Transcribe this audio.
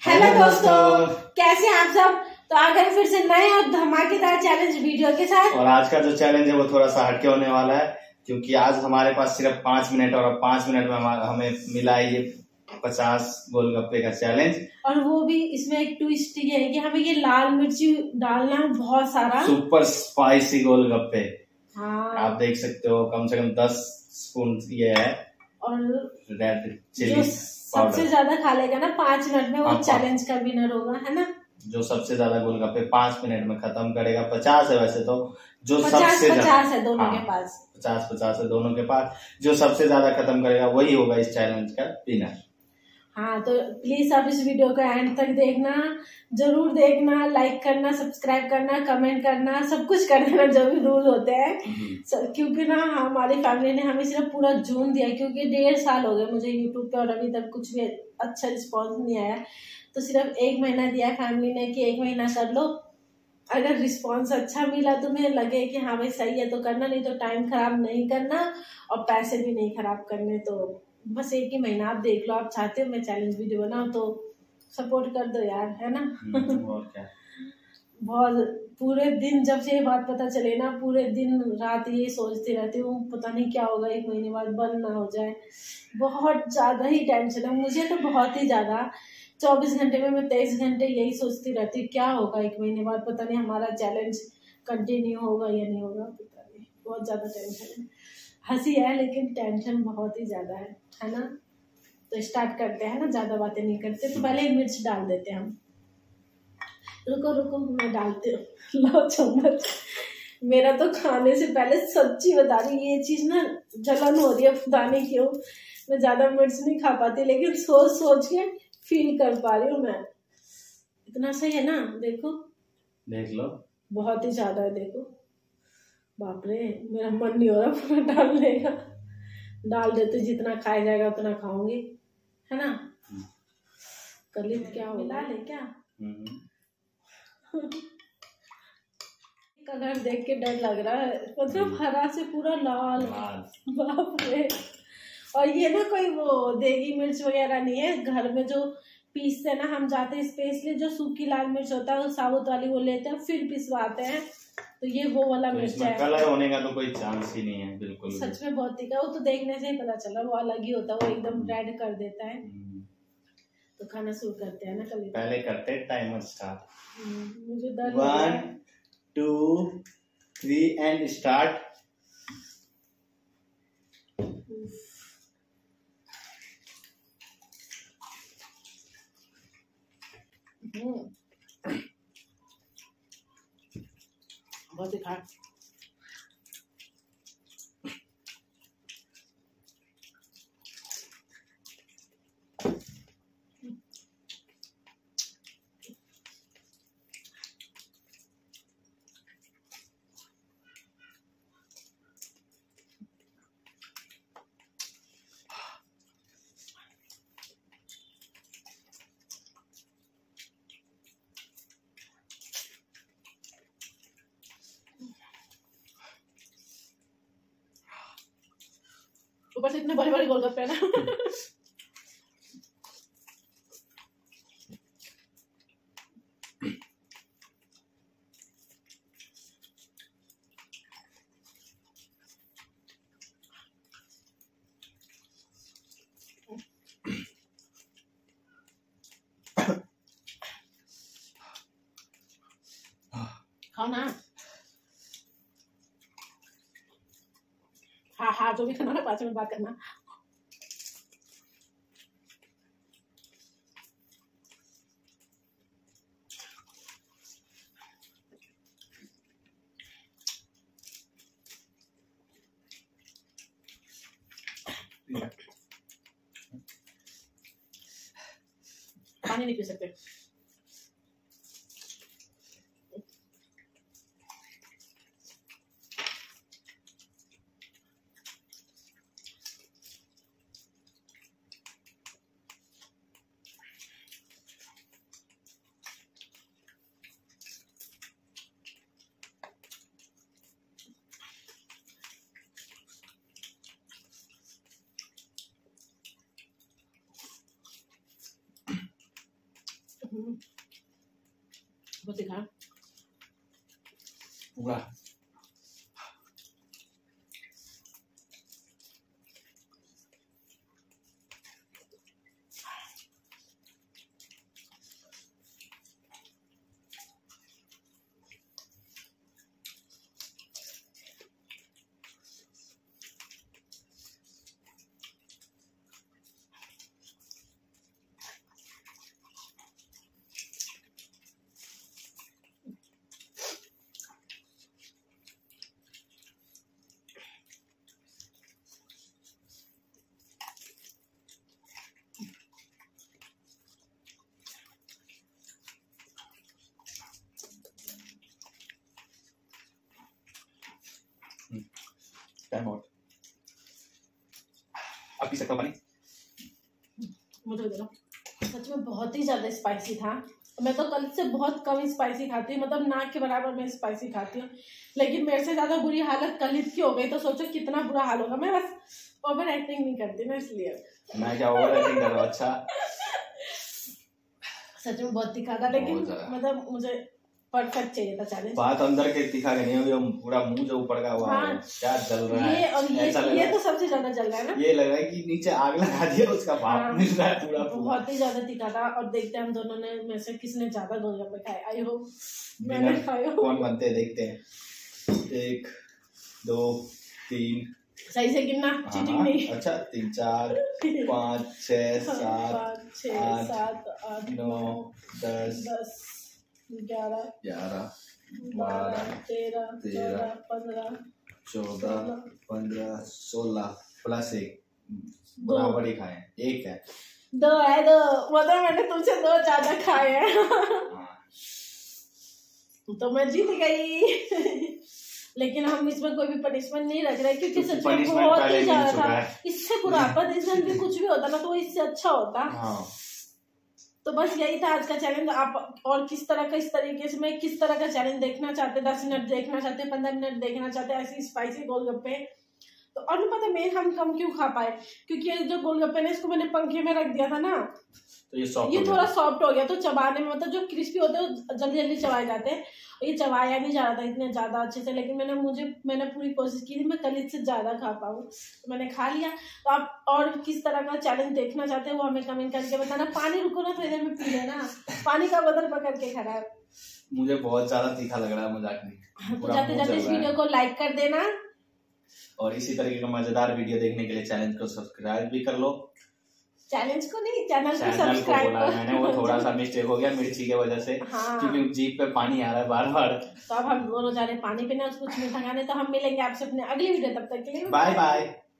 Hello दोस्तों, कैसे हैं आप सब। तो आ गए फिर से नए और धमाकेदार चैलेंज वीडियो के साथ। और आज का जो चैलेंज है वो थोड़ा सा हटके होने वाला है, क्योंकि आज हमारे पास सिर्फ 5 मिनट और 5 मिनट में हमें मिला है ये 50 गोलगप्पे का चैलेंज। और वो भी इसमें एक ट्विस्ट ये है कि हमें ये लाल मिर्ची डालना है बहुत सारा, सुपर स्पाइसी गोलगप्पे। हाँ, आप देख सकते हो कम से कम 10 स्पून ये है। और रेड चिली सबसे ज्यादा खा लेगा ना 5 मिनट में वो चैलेंज का विनर होगा, है ना। जो सबसे ज्यादा गोलगप्पे 5 मिनट में खत्म करेगा। 50 है वैसे तो, जो 50 है दोनों के पास, 50 है दोनों के पास। जो सबसे ज्यादा खत्म करेगा वही होगा इस चैलेंज का विनर। हाँ, तो प्लीज आप इस वीडियो को एंड तक देखना, जरूर देखना, लाइक करना, सब्सक्राइब करना, कमेंट करना, सब कुछ कर देना जो भी रूल होते हैं। क्योंकि ना हमारी फैमिली ने हमें सिर्फ पूरा जून दिया, क्योंकि 1.5 साल हो गए मुझे यूट्यूब पे और अभी तक कुछ भी अच्छा रिस्पॉन्स नहीं आया। तो सिर्फ 1 महीना दिया है फैमिली ने कि 1 महीना कर लो, अगर रिस्पॉन्स अच्छा मिला तुम्हें लगे कि हाँ भाई सही है तो करना, नहीं तो टाइम खराब नहीं करना और पैसे भी नहीं खराब करने। तो बस 1 ही महीना आप देख लो, आप चाहते हो मैं चैलेंज वीडियो बनाऊं तो सपोर्ट कर दो यार, है ना। और क्या। बहुत पूरे दिन जब से ये बात पता चले ना, पूरे दिन रात ये सोचती रहती हूँ पता नहीं क्या होगा 1 महीने बाद, बंद ना हो जाए। बहुत ज्यादा ही टेंशन है मुझे तो, बहुत ही ज्यादा। 24 घंटे में मैं 23 घंटे यही सोचती रहती हूँ क्या होगा 1 महीने बाद, पता नहीं हमारा चैलेंज कंटिन्यू होगा या नहीं होगा, पता नहीं। बहुत ज्यादा टेंशन है, हंसी है लेकिन टेंशन बहुत ही ज्यादा है ना। तो स्टार्ट करते हैं ना, ज्यादा बातें नहीं करते। तो पहले मिर्च डाल देते हैं हम। रुको मैं डालती हूँ, लो चम्मच। मेरा तो खाने से पहले सच्ची बता रही हूँ ये चीज ना जलन हो रही है, पता नहीं क्यों। मैं ज्यादा मिर्च नहीं खा पाती, लेकिन सोच सोच के फील कर पा रही हूँ मैं। इतना सही है ना, देखो देख लो, बहुत ही ज्यादा है। देखो बाप रे, मेरा मन नहीं हो रहा पूरा डालने का। डाल देते, जितना खाया जाएगा उतना खाऊंगी, है ना। कलित क्या हो, मिला ले क्या। कलर देख के डर लग रहा है, मतलब हरा से पूरा लाल। बाप रे। और ये ना कोई वो देगी मिर्च वगैरह नहीं है, घर में जो पीसते हैं ना, हम जाते हैं स्पेशली जो सूखी लाल मिर्च होता है साबुत वाली वो लेते हैं फिर पिसवाते हैं। तो ये वो वाला तो मिर्च है, कलर होने का तो कोई चांस ही नहीं है बिल्कुल। सच में बहुत तीखा, वो तो देखने से ही पता चला, वो अलग ही होता है, वो एकदम रेड कर देता है। तो खाना शुरू करते हैं ना, कभी पहले करते हैं टाइमर स्टार्ट। मुझे डर 1 2 3 एंड स्टार्ट। बहुत ही खा। ऊपर से इतने बड़े बड़े गोलगप्पे हैं ना। खाओ ना, हाँ जो भी खाना ना 5 मिनट बात करना। पानी नहीं पी सकते। वो दिखा वाह टाइम आउट। अब पी सकता हूँ पानी? मुझे दे दो। सच में बहुत ही ज्यादा स्पाइसी था। मैं तो कल से बहुत कम स्पाइसी खाती हूँ, मतलब नाक के बराबर मैं स्पाइसी खाती हूँ, लेकिन मेरे से ज्यादा बुरी हालत कल की हो गई, तो सोचो कितना बुरा हाल होगा। मैं बस ओवर एक्टिंग नहीं करती ना, इसलिए। मैं क्या ओवर एक्टिंग कर रहा हूँ? अच्छा सच में बहुत तीखा था, लेकिन मतलब मुझे परफेक्ट चाहिए था चैलेंज। बात अंदर के तीखा नहीं होगी, पूरा मुंह जो ऊपर का हुआ हाँ, क्या जल रहा है। और ये तो सबसे ज्यादा जल रहा है ना। ये लग रहा है कि नीचे आग लगा दिया, उसका भाप मिल रहा है पूरा। बहुत ही ज्यादा तीखा था। और देखते हैं हम दोनों ने में से किसने ज्यादा गोलगप्पे खाए। आई होप मैंने खाए। कौन बनते हैं देखते हैं। 1 2 3 सही से गिनना, चीटिंग नहीं। अच्छा 3 4 5 6 7 8 9 10 11 12 13 14 15 16 प्लस 1 बराबर ही खाए। 1 है 2 है 2, मतलब मैंने तुमसे 2 ज्यादा खाए हैं। तो मैं जीत गई। लेकिन हम इसमें कोई भी पनिशमेंट नहीं रख रहे, क्योंकि सच में बहुत ही ज्यादा था। इससे बुरा पनिशमेंट भी कुछ भी होता ना, तो वो इससे अच्छा होता। तो बस यही था आज का चैलेंज। आप और किस तरह का, इस तरीके से मैं किस तरह का चैलेंज देखना चाहते, 10 मिनट देखना चाहते, 15 मिनट देखना चाहते ऐसी स्पाइसी गोलगप्पे। तो और नहीं पता मेन हम कम क्यों खा पाए, क्योंकि ये जो गोलगप्पे ने इसको मैंने पंखे में रख दिया था ना, तो ये थोड़ा सॉफ्ट हो गया, तो चबाने में मतलब जो क्रिस्पी होते हैं वो जल्दी जल्दी चबाए जाते हैं। ये चबाया नहीं जा रहा था इतने ज्यादा अच्छे से, लेकिन मैंने पूरी कोशिश की थी मैं कल इससे ज्यादा खा पाऊँ, तो मैंने खा लिया। तो आप और किस तरह का चैलेंज देखना चाहते हैं वो हमें कमेंट करके बताना। पानी रुको ना, थोड़ी देर में पी लेना, पानी का बोतल पकड़ के खराब। मुझे बहुत ज्यादा तीखा लग रहा है, मजाक नहीं। तो जाते जाते इस वीडियो को लाइक कर देना, और इसी तरीके का मजेदार वीडियो देखने के लिए चैनल को सब्सक्राइब भी कर लो। चैलेंज को नहीं, चैनल को सब्सक्राइब बोला मैंने, वो थोड़ा सा मिस्टेक हो गया मिर्ची के वजह से। हाँ। क्योंकि जीभ पे पानी आ रहा है बार बार। तो अब हम दोनों जा रहे पानी पीने, कुछ मीठा खाने। तो हम मिलेंगे आपसे अपने अगली वीडियो, तब तक के लिए बाय बाय।